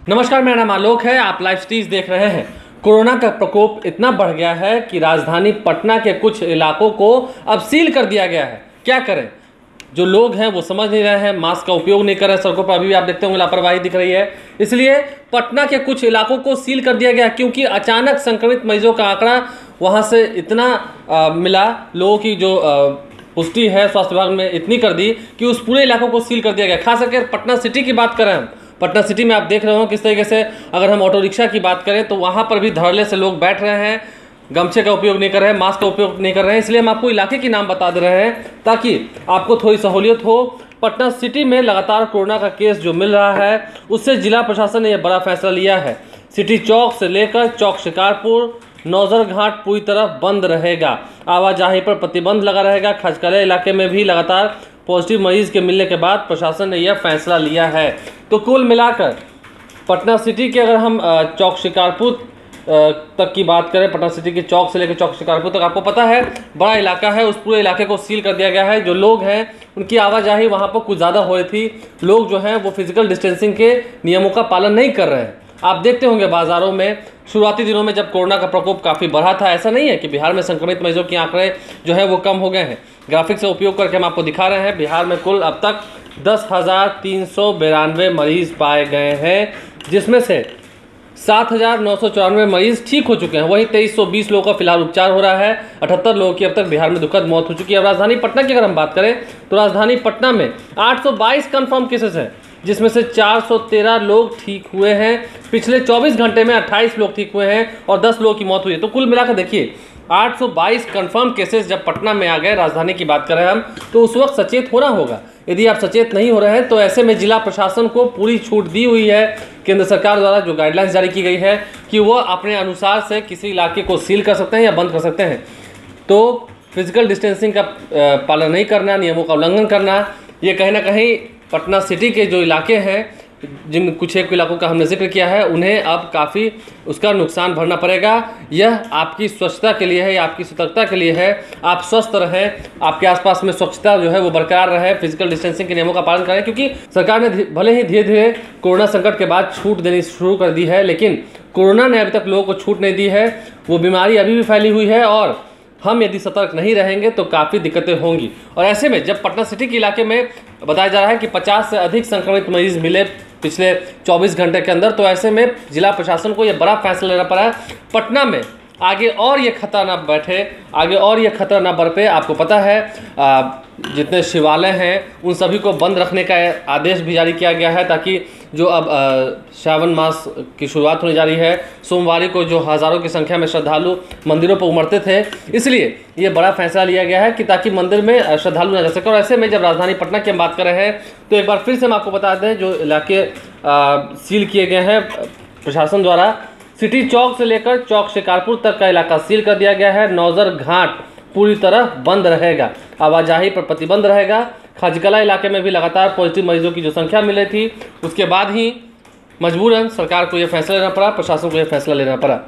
नमस्कार, मेरा नाम आलोक है। आप लाइव स्ट्रीज देख रहे हैं। कोरोना का प्रकोप इतना बढ़ गया है कि राजधानी पटना के कुछ इलाकों को अब सील कर दिया गया है। क्या करें? जो लोग हैं वो समझ नहीं रहे हैं, मास्क का उपयोग नहीं कर रहे हैं। सड़कों पर अभी भी आप देखते होंगे लापरवाही दिख रही है। इसलिए पटना के कुछ इलाकों को सील कर दिया गया, क्योंकि अचानक संक्रमित मरीजों का आंकड़ा वहाँ से इतना मिला, लोगों की जो पुष्टि है स्वास्थ्य विभाग ने इतनी कर दी कि उस पूरे इलाकों को सील कर दिया गया। खास करके पटना सिटी की बात करें हम, पटना सिटी में आप देख रहे हो किस तरीके से, अगर हम ऑटो रिक्शा की बात करें तो वहाँ पर भी धड़ल्ले से लोग बैठ रहे हैं, गमछे का उपयोग नहीं कर रहे हैं, मास्क का उपयोग नहीं कर रहे हैं। इसलिए हम आपको इलाके की नाम बता दे रहे हैं ताकि आपको थोड़ी सहूलियत हो। पटना सिटी में लगातार कोरोना का केस जो मिल रहा है, उससे जिला प्रशासन ने यह बड़ा फैसला लिया है। सिटी चौक से लेकर चौक शिकारपुर, नौजर घाट पूरी तरह बंद रहेगा। आवाजाही पर प्रतिबंध लगा रहेगा। खचकले इलाके में भी लगातार पॉजिटिव मरीज के मिलने के बाद प्रशासन ने यह फैसला लिया है। तो कुल मिलाकर पटना सिटी के अगर हम चौक शिकारपुर तक की बात करें, पटना सिटी के चौक से लेकर चौक शिकारपुर तक, आपको पता है बड़ा इलाका है, उस पूरे इलाके को सील कर दिया गया है। जो लोग हैं उनकी आवाजाही वहाँ पर कुछ ज़्यादा हो रही थी। लोग जो हैं वो फिजिकल डिस्टेंसिंग के नियमों का पालन नहीं कर रहे हैं। आप देखते होंगे बाज़ारों में शुरुआती दिनों में जब कोरोना का प्रकोप काफ़ी बढ़ा था, ऐसा नहीं है कि बिहार में संक्रमित मरीजों के आंकड़े जो है वो कम हो गए हैं। ग्राफिक्स का उपयोग करके हम आपको दिखा रहे हैं। बिहार में कुल अब तक 10,392 मरीज पाए गए हैं, जिसमें से 7,994 मरीज ठीक हो चुके हैं। वहीं 2,320 लोगों का फिलहाल उपचार हो रहा है। 78 लोगों की अब तक बिहार में दुखद मौत हो चुकी है। अब राजधानी पटना की अगर हम बात करें तो राजधानी पटना में 822 कन्फर्म केसेस हैं, जिसमें से 413 लोग ठीक हुए हैं। पिछले 24 घंटे में 28 लोग ठीक हुए हैं और 10 लोगों की मौत हुई है। तो कुल मिलाकर देखिए 822 कन्फर्म केसेस जब पटना में आ गए, राजधानी की बात करें हम, तो उस वक्त सचेत होना होगा। यदि आप सचेत नहीं हो रहे हैं तो ऐसे में जिला प्रशासन को पूरी छूट दी हुई है केंद्र सरकार द्वारा, जो गाइडलाइंस जारी की गई है कि वो अपने अनुसार से किसी इलाके को सील कर सकते हैं या बंद कर सकते हैं। तो फिजिकल डिस्टेंसिंग का पालन नहीं करना, नियमों का उल्लंघन करना, ये कहीं ना कहीं पटना सिटी के जो इलाके हैं, जिन कुछ एक इलाकों का हमने जिक्र किया है, उन्हें अब काफ़ी उसका नुकसान भरना पड़ेगा। यह आपकी स्वच्छता के लिए है, या आपकी सतर्कता के लिए है। आप स्वस्थ रहें, आपके आसपास में स्वच्छता जो है वो बरकरार रहे, फिजिकल डिस्टेंसिंग के नियमों का पालन करें, क्योंकि सरकार ने भले ही धीरे धीरे कोरोना संकट के बाद छूट देनी शुरू कर दी है, लेकिन कोरोना ने अभी तक लोगों को छूट नहीं दी है। वो बीमारी अभी भी फैली हुई है और हम यदि सतर्क नहीं रहेंगे तो काफ़ी दिक्कतें होंगी। और ऐसे में जब पटना सिटी के इलाके में बताया जा रहा है कि 50 से अधिक संक्रमित मरीज मिले पिछले 24 घंटे के अंदर, तो ऐसे में जिला प्रशासन को यह बड़ा फैसला लेना पड़ा है। पटना में आगे और ये खतरा ना बैठे, आगे और ये खतरा ना बरपे। आपको पता है जितने शिवालय हैं उन सभी को बंद रखने का आदेश भी जारी किया गया है, ताकि जो अब श्रावण मास की शुरुआत होने जा रही है, सोमवारी को जो हज़ारों की संख्या में श्रद्धालु मंदिरों पर उमड़ते थे, इसलिए ये बड़ा फैसला लिया गया है कि ताकि मंदिर में श्रद्धालु न जा सके। और ऐसे में जब राजधानी पटना की हम बात कर रहे हैं तो एक बार फिर से हम आपको बता दें, जो इलाके सील किए गए हैं प्रशासन द्वारा, सिटी चौक से लेकर चौक शिकारपुर तक का इलाका सील कर दिया गया है। नौजर घाट पूरी तरह बंद रहेगा। आवाजाही पर प्रतिबंध रहेगा। खजकला इलाके में भी लगातार पॉजिटिव मरीजों की जो संख्या मिली थी, उसके बाद ही मजबूरन सरकार को यह फैसला लेना पड़ा, प्रशासन को यह फैसला लेना पड़ा।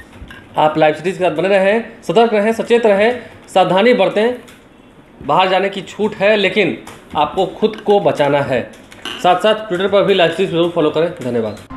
आप लाइव सिटीज के साथ बने रहें, सतर्क रहें, सचेत रहें, सावधानी बरतें। बाहर जाने की छूट है, लेकिन आपको खुद को बचाना है। साथ साथ ट्विटर पर भी लाइव सिटीज जरूर फॉलो करें। धन्यवाद।